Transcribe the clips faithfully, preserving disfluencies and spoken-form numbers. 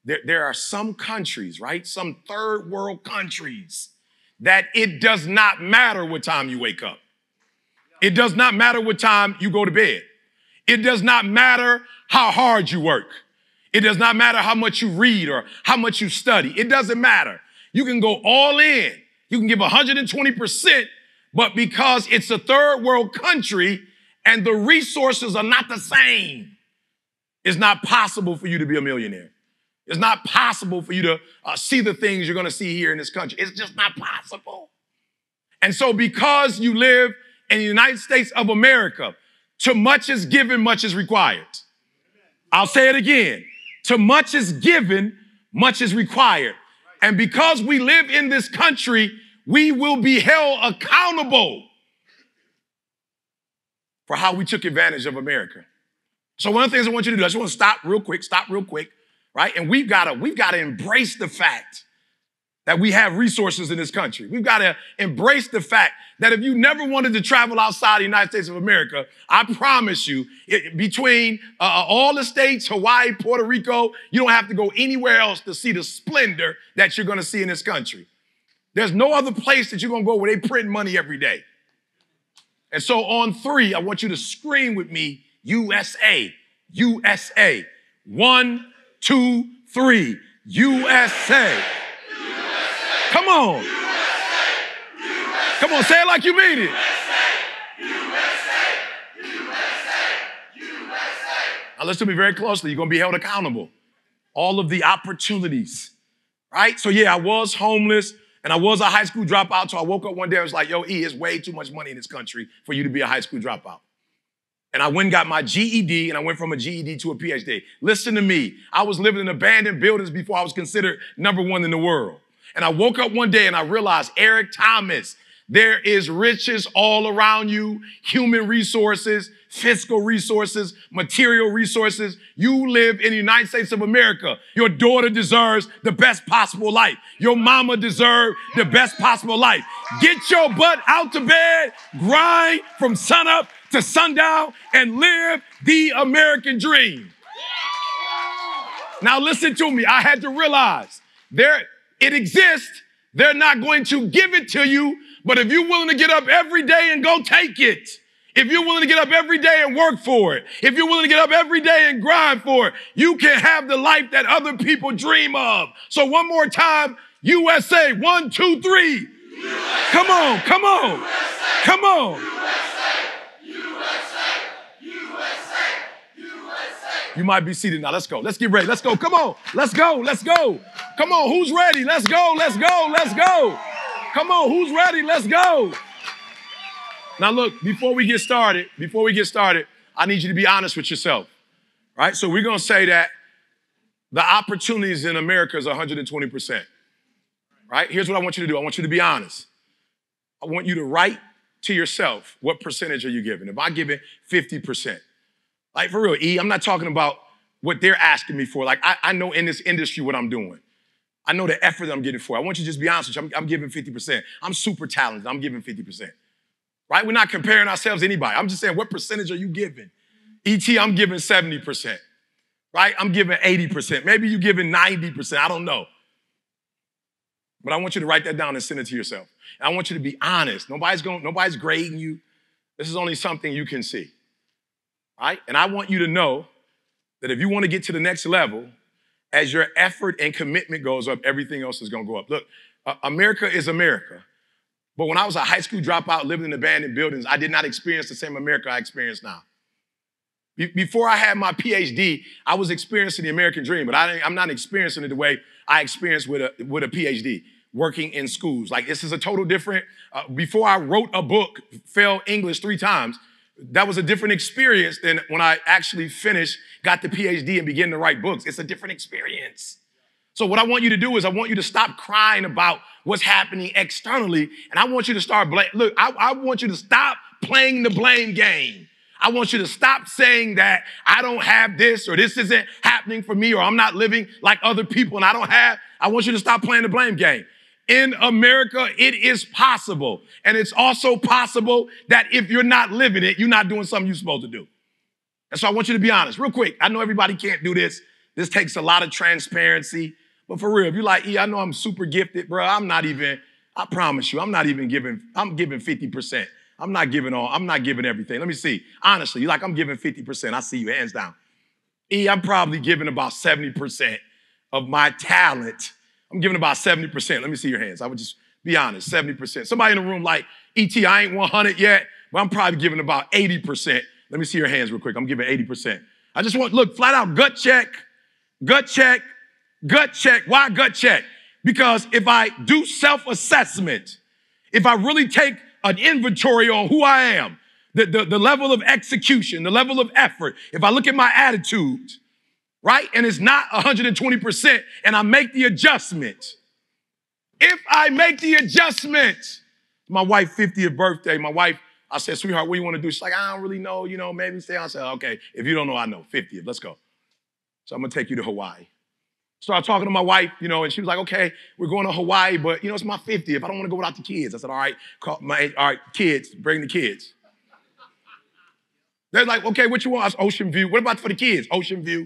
there, there are some countries, right? Some third world countries that it does not matter what time you wake up. It does not matter what time you go to bed. It does not matter how hard you work. It does not matter how much you read or how much you study. It doesn't matter. You can go all in. You can give one hundred twenty percent, but because it's a third world country and the resources are not the same, it's not possible for you to be a millionaire. It's not possible for you to uh, see the things you're going to see here in this country. It's just not possible. And so because you live in the United States of America, to much is given, much is required. I'll say it again. To much is given, much is required. And because we live in this country, we will be held accountable for how we took advantage of America. So one of the things I want you to do, I just want to stop real quick, stop real quick, right? And we've got to, we've got to embrace the fact that we have resources in this country. We've got to embrace the fact that if you never wanted to travel outside the United States of America, I promise you, it, between uh, all the states, Hawaii, Puerto Rico, you don't have to go anywhere else to see the splendor that you're going to see in this country. There's no other place that you're going to go where they print money every day. And so on three, I want you to scream with me, U S A, U S A. One, two, three, U S A. Come on. Come on, say it like you mean it. Now listen to me very closely. You're going to be held accountable. All of the opportunities, right? So yeah, I was homeless and I was a high school dropout. So I woke up one day, I was like, yo, E, it's way too much money in this country for you to be a high school dropout. And I went and got my G E D, and I went from a G E D to a P H D. Listen to me. I was living in abandoned buildings before I was considered number one in the world. And I woke up one day and I realized, Eric Thomas, there is riches all around you, human resources, fiscal resources, material resources. You live in the United States of America. Your daughter deserves the best possible life. Your mama deserves the best possible life. Get your butt out to bed, grind from sunup to sundown, and live the American dream. Now listen to me. I had to realize there it exists. They're not going to give it to you, but if you're willing to get up every day and go take it, if you're willing to get up every day and work for it, if you're willing to get up every day and grind for it, you can have the life that other people dream of. So one more time, U S A, one, two, three. U S A, come on, come on, U S A, come on. U S A, U S A, U S A, U S A. You might be seated now. Let's go. Let's get ready. Let's go. Come on. Let's go. Let's go. Come on. Who's ready? Let's go. Let's go. Let's go. Come on. Who's ready? Let's go. Now, look, before we get started, before we get started, I need you to be honest with yourself, right? So we're going to say that the opportunities in America is one hundred twenty percent, right? Here's what I want you to do. I want you to be honest. I want you to write to yourself, what percentage are you giving? If I give it fifty percent, like for real, E, I'm not talking about what they're asking me for. Like I, I know in this industry what I'm doing. I know the effort that I'm getting for. I want you to just be honest with you. I'm, I'm giving fifty percent. I'm super talented. I'm giving fifty percent. Right? We're not comparing ourselves to anybody. I'm just saying, what percentage are you giving? E T, I'm giving seventy percent. Right? I'm giving eighty percent. Maybe you're giving ninety percent. I don't know. But I want you to write that down and send it to yourself. And I want you to be honest. Nobody's going, nobody's grading you. This is only something you can see. Right? And I want you to know that if you want to get to the next level, as your effort and commitment goes up, everything else is going to go up. Look, uh, America is America. But when I was a high school dropout living in abandoned buildings, I did not experience the same America I experience now. Be- before I had my P H D, I was experiencing the American dream, but I I'm not experiencing it the way I experienced with a, with a P H D, working in schools. Like, this is a total different, uh, before I wrote a book, failed English three times, that was a different experience than when I actually finished, got the P H D and began to write books. It's a different experience. So what I want you to do is I want you to stop crying about what's happening externally, and I want you to start blame. Look, I, I want you to stop playing the blame game. I want you to stop saying that I don't have this or this isn't happening for me or I'm not living like other people and I don't have. I want you to stop playing the blame game. In America, it is possible. And it's also possible that if you're not living it, you're not doing something you're supposed to do. And so I want you to be honest. Real quick, I know everybody can't do this. This takes a lot of transparency. But for real, if you're like, E, I know I'm super gifted, bro. I'm not even, I promise you, I'm not even giving, I'm giving fifty percent. I'm not giving all, I'm not giving everything. Let me see. Honestly, you're like, I'm giving fifty percent. I see you, hands down. E, I'm probably giving about seventy percent of my talent. I'm giving about seventy percent. Let me see your hands. I would just be honest, seventy percent. Somebody in the room like, E T, I ain't one hundred yet, but I'm probably giving about eighty percent. Let me see your hands real quick. I'm giving eighty percent. I just want, look, flat out gut check, gut check, gut check. Why gut check? Because if I do self-assessment, if I really take an inventory on who I am, the, the, the level of execution, the level of effort, if I look at my attitude, right, and it's not one hundred twenty percent, and I make the adjustment, if I make the adjustment, my wife's fiftieth birthday, my wife, I said, sweetheart, what do you want to do? She's like, I don't really know, you know, maybe stay. I said, okay, if you don't know, I know, fiftieth, let's go. So I'm going to take you to Hawaii. Started talking to my wife, you know, and she was like, okay, we're going to Hawaii, but, you know, it's my fiftieth. I don't want to go without the kids. I said, all right, call my, all right, kids, bring the kids. They're like, okay, what you want? I said, Ocean View. What about for the kids? Ocean View.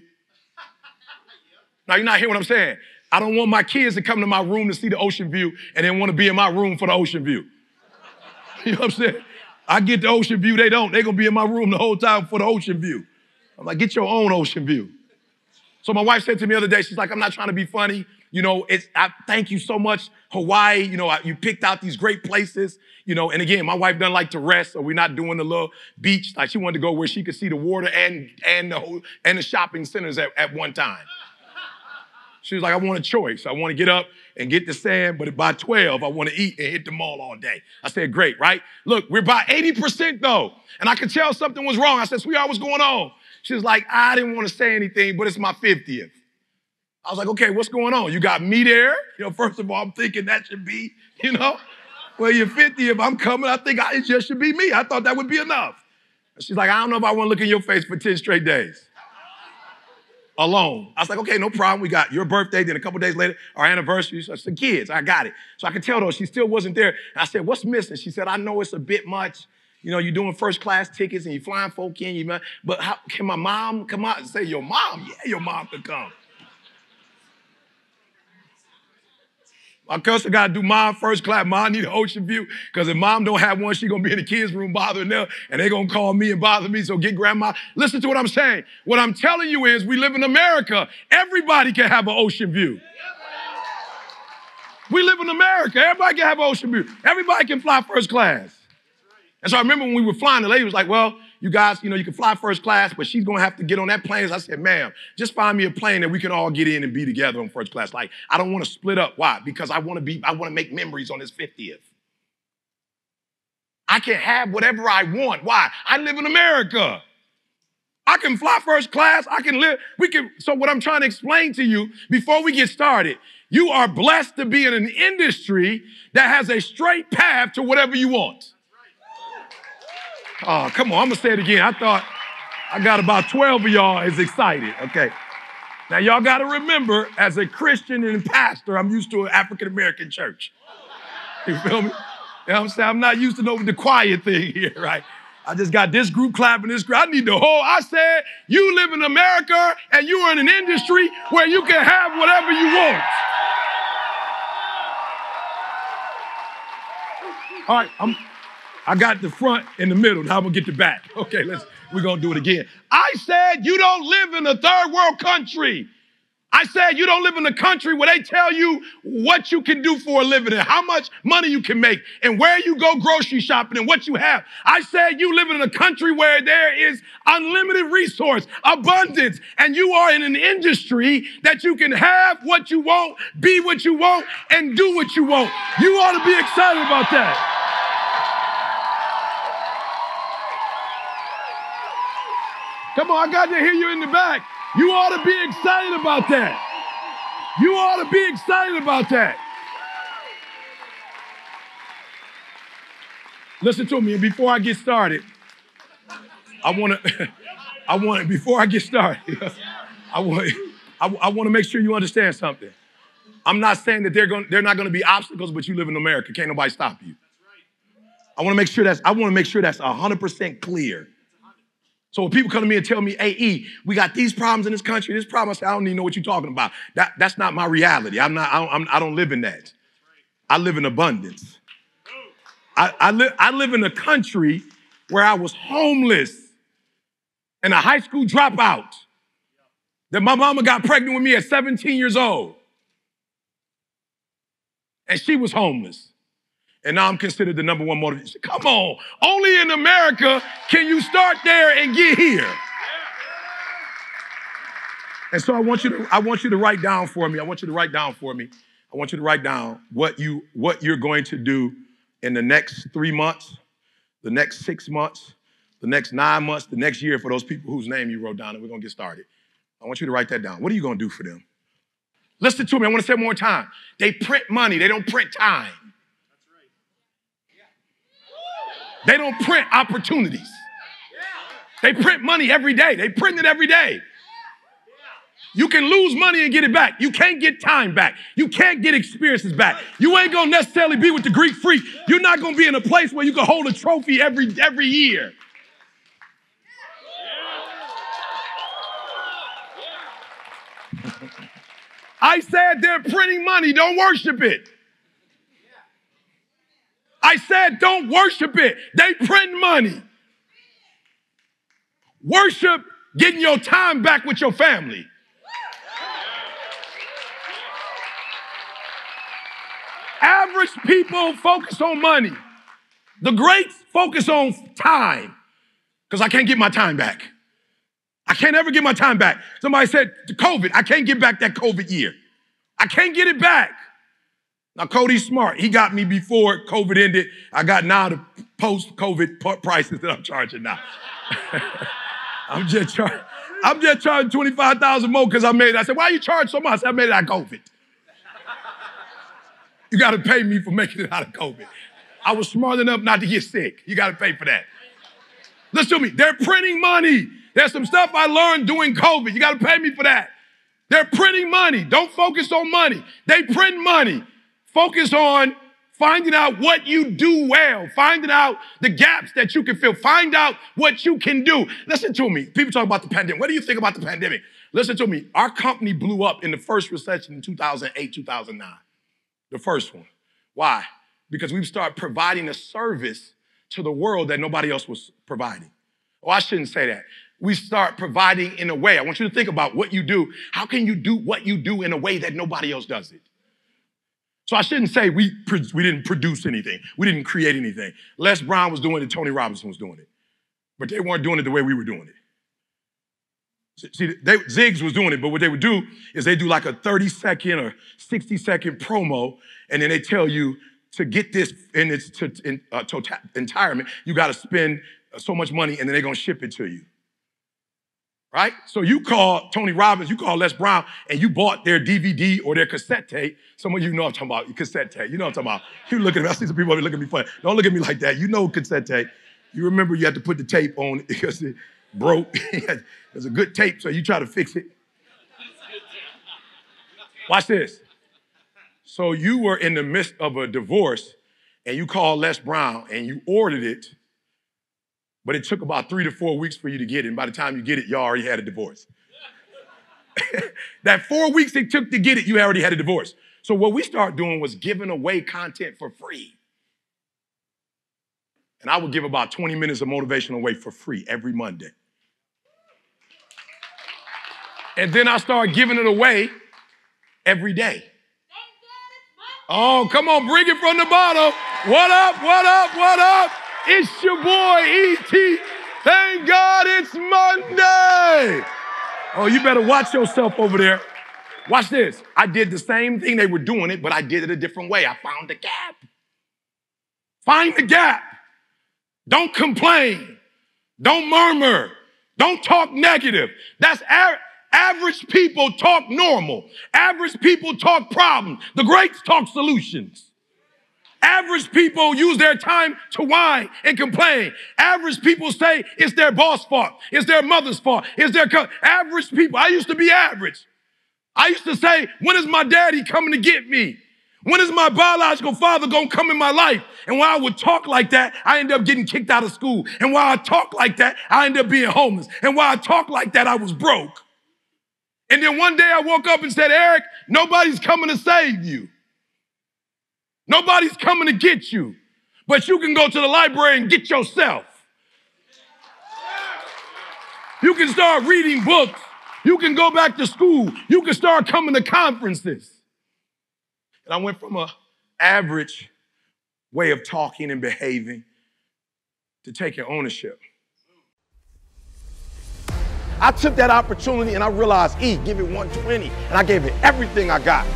Now, you're not hearing what I'm saying. I don't want my kids to come to my room to see the ocean view and then want to be in my room for the ocean view. You know what I'm saying? I get the ocean view, they don't. They're going to be in my room the whole time for the ocean view. I'm like, get your own ocean view. So my wife said to me the other day, she's like, I'm not trying to be funny. You know, it's, I thank you so much, Hawaii. You know, I, you picked out these great places. You know, and again, my wife doesn't like to rest, so we're not doing the little beach. Like she wanted to go where she could see the water and and the whole, and the shopping centers at, at one time. She was like, I want a choice. I want to get up and get the sand, but by twelve, I want to eat and hit the mall all day. I said, great, right? Look, we're about eighty percent though. And I could tell something was wrong. I said, sweetheart, what's going on? She was like, I didn't want to say anything, but it's my fiftieth. I was like, okay, what's going on? You got me there? You know, first of all, I'm thinking that should be, you know, well, you're fiftieth, I'm coming. I think I, it just should be me. I thought that would be enough. And she's like, I don't know if I want to look in your face for ten straight days. Alone. I was like, okay, no problem. We got your birthday, then a couple days later, our anniversary. So I said, kids, I got it. So I could tell though, she still wasn't there. And I said, what's missing? She said, I know it's a bit much. You know, you're doing first class tickets and you're flying folk in, you, but how, can my mom come out and say, your mom? Yeah, your mom could come. My cousin got to do mom first class. Mom need an ocean view because if mom don't have one, she going to be in the kids' room bothering them, and they're going to call me and bother me, so get grandma. Listen to what I'm saying. What I'm telling you is we live in America. Everybody can have an ocean view. We live in America. Everybody can have an ocean view. Everybody can fly first class. And so I remember when we were flying, the lady was like, well, you guys, you know, you can fly first class, but she's going to have to get on that plane. So I said, ma'am, just find me a plane that we can all get in and be together on first class. Like, I don't want to split up. Why? Because I want to be, I want to make memories on this fiftieth. I can have whatever I want. Why? I live in America. I can fly first class. I can live. We can. So what I'm trying to explain to you before we get started, you are blessed to be in an industry that has a straight path to whatever you want. Oh, come on, I'm gonna say it again. I thought I got about twelve of y'all is excited, okay. Now y'all gotta remember, as a Christian and pastor, I'm used to an African-American church. You feel me? You know what I'm saying? I'm not used to no, the quiet thing here, right? I just got this group clapping, this group. I need the whole, I said, you live in America and you are in an industry where you can have whatever you want. All right, I'm, I got the front and the middle. Now I'm gonna get the back. Okay, let's, we're gonna do it again. I said you don't live in a third world country. I said you don't live in a country where they tell you what you can do for a living and how much money you can make and where you go grocery shopping and what you have. I said you live in a country where there is unlimited resource, abundance, and you are in an industry that you can have what you want, be what you want, and do what you want. You ought to be excited about that. Come on, I got to hear you in the back. You ought to be excited about that. You ought to be excited about that. Listen to me, and before I get started, I want to, I want to, before I get started, I want, I, I want to make sure you understand something. I'm not saying that they're going, they're not going to be obstacles, but you live in America. Can't nobody stop you. I want to make sure that's, I want to make sure that's one hundred percent clear. So when people come to me and tell me, hey, E, we got these problems in this country, this problem, I say, I don't even know what you're talking about. That, that's not my reality. I'm not, I don't, I'm, I don't live in that. I live in abundance. I, I, li- I live in a country where I was homeless and a high school dropout. That my mama got pregnant with me at seventeen years old. And she was homeless. And now I'm considered the number one motivation. Come on. Only in America can you start there and get here. And so I want you to, I want you to write down for me. I want you to write down for me. I want you to write down what you, what you're going to do in the next three months, the next six months, the next nine months, the next year for those people whose name you wrote down, and we're going to get started. I want you to write that down. What are you going to do for them? Listen to me. I want to say it one more time. They print money. They don't print time. They don't print opportunities. They print money every day. They print it every day. You can lose money and get it back. You can't get time back. You can't get experiences back. You ain't going to necessarily be with the Greek freak. You're not going to be in a place where you can hold a trophy every, every year. I said they're printing money. Don't worship it. I said don't worship it. They print money. Worship getting your time back with your family. Average people focus on money. The greats focus on time because I can't get my time back. I can't ever get my time back. Somebody said, COVID, I can't get back that COVID year. I can't get it back. Now, Cody's smart. He got me before COVID ended. I got now the post-COVID prices that I'm charging now. I'm just charging. I'm just charging twenty-five thousand dollars more because I made it. I said, why you charge so much? I said, I made it out of COVID. You got to pay me for making it out of COVID. I was smart enough not to get sick. You got to pay for that. Listen to me. They're printing money. There's some stuff I learned doing COVID. You got to pay me for that. They're printing money. Don't focus on money. They print money. Focus on finding out what you do well. Finding out the gaps that you can fill. Find out what you can do. Listen to me. People talk about the pandemic. What do you think about the pandemic? Listen to me. Our company blew up in the first recession in two thousand eight, two thousand nine. The first one. Why? Because we started providing a service to the world that nobody else was providing. Oh, I shouldn't say that. We start providing in a way. I want you to think about what you do. How can you do what you do in a way that nobody else does it? So I shouldn't say we, we didn't produce anything. We didn't create anything. Les Brown was doing it. Tony Robinson was doing it. But they weren't doing it the way we were doing it. See, they, Ziggs was doing it, but what they would do is they do like a thirty second or sixty second promo, and then they tell you to get this in its to, in, uh, total, entirement, you got to spend so much money, and then they're going to ship it to you. Right? So you call Tony Robbins, you call Les Brown, and you bought their D V D or their cassette tape. Some of you know what I'm talking about, cassette tape. You know what I'm talking about. You look at me, I see some people looking at me funny. Don't look at me like that. You know cassette tape. You remember you had to put the tape on because it broke. It was a good tape, so you try to fix it. Watch this. So you were in the midst of a divorce, and you called Les Brown, and you ordered it, but it took about three to four weeks for you to get it. And by the time you get it, you already had a divorce. That four weeks it took to get it, you already had a divorce. So what we started doing was giving away content for free. And I would give about twenty minutes of motivation away for free every Monday. And then I started giving it away every day. Oh, come on, bring it from the bottom. What up, what up, what up? It's your boy, E T. Thank God it's Monday. Oh, you better watch yourself over there. Watch this. I did the same thing. They were doing it, but I did it a different way. I found the gap. Find the gap. Don't complain. Don't murmur. Don't talk negative. That's a- average people talk normal. Average people talk problems. The greats talk solutions. Average people use their time to whine and complain. Average people say it's their boss' fault. It's their mother's fault. It's their co- average people. I used to be average. I used to say, when is my daddy coming to get me? When is my biological father gonna come in my life? And while I would talk like that, I ended up getting kicked out of school. And while I talk like that, I ended up being homeless. And while I talk like that, I was broke. And then one day I woke up and said, Eric, nobody's coming to save you. Nobody's coming to get you. But you can go to the library and get yourself. You can start reading books. You can go back to school. You can start coming to conferences. And I went from an average way of talking and behaving to taking ownership. I took that opportunity and I realized, E, give it one twenty, and I gave it everything I got.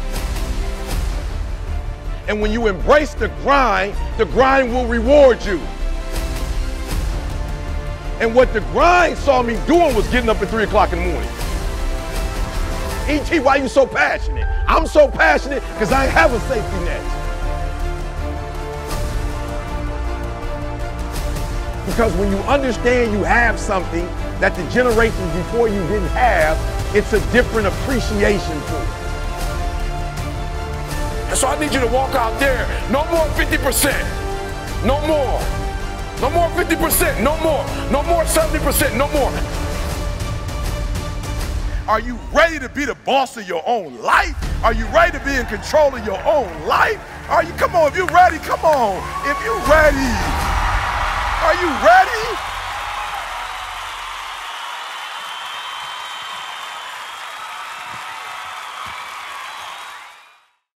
And when you embrace the grind, the grind will reward you. And what the grind saw me doing was getting up at three o'clock in the morning. E T, why are you so passionate? I'm so passionate because I have a safety net. Because when you understand you have something that the generations before you didn't have, it's a different appreciation for it. And so I need you to walk out there, no more fifty percent, no more. No more fifty percent, no more. No more seventy percent, no more. Are you ready to be the boss of your own life? Are you ready to be in control of your own life? Are you, come on, if you're ready, come on. If you're ready, are you ready?